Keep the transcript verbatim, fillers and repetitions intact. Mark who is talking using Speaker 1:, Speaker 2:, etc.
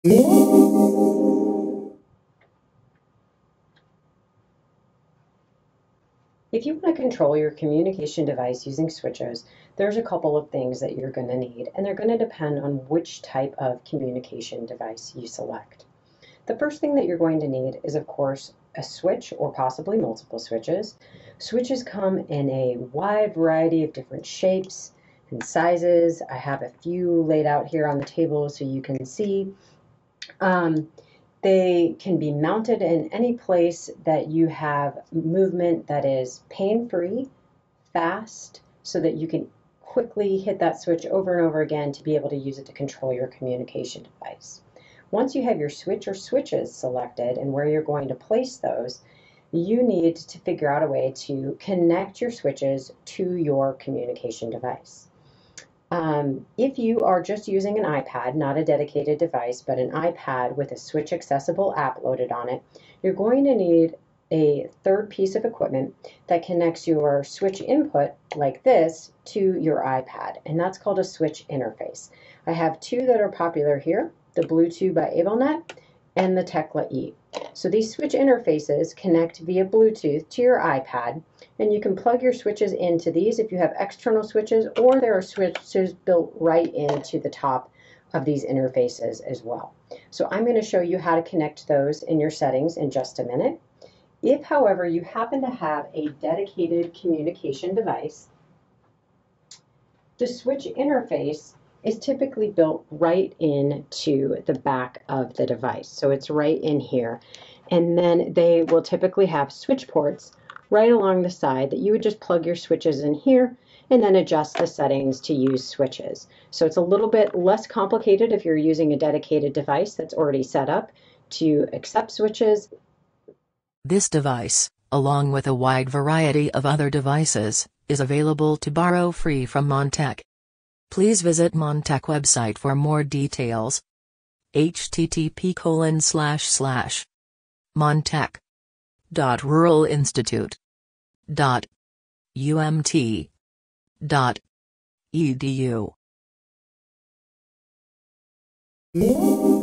Speaker 1: If you want to control your communication device using switches, there's a couple of things that you're going to need, and they're going to depend on which type of communication device you select. The first thing that you're going to need is, of course, a switch or possibly multiple switches. Switches come in a wide variety of different shapes and sizes. I have a few laid out here on the table so you can see. Um, They can be mounted in any place that you have movement that is pain-free, fast, so that you can quickly hit that switch over and over again to be able to use it to control your communication device. Once you have your switch or switches selected and where you're going to place those, you need to figure out a way to connect your switches to your communication device. Um, if you are just using an iPad, not a dedicated device, but an iPad with a Switch accessible app loaded on it, you're going to need a third piece of equipment that connects your Switch input, like this, to your iPad, and that's called a Switch interface. I have two that are popular here, the Bluetooth by Ablenet and the Tekla E. So these Switch interfaces connect via Bluetooth to your iPad, and you can plug your switches into these if you have external switches, or there are switches built right into the top of these interfaces as well. So I'm going to show you how to connect those in your settings in just a minute. If, however, you happen to have a dedicated communication device, the switch interface is typically built right into the back of the device. So it's right in here. And then they will typically have switch ports right along the side that you would just plug your switches in here and then adjust the settings to use switches. So it's a little bit less complicated if you're using a dedicated device that's already set up to accept switches.
Speaker 2: This device, along with a wide variety of other devices, is available to borrow free from Montech. Please visit Montech website for more details. http colon slash slash montech dot rural institute dot umt dot edu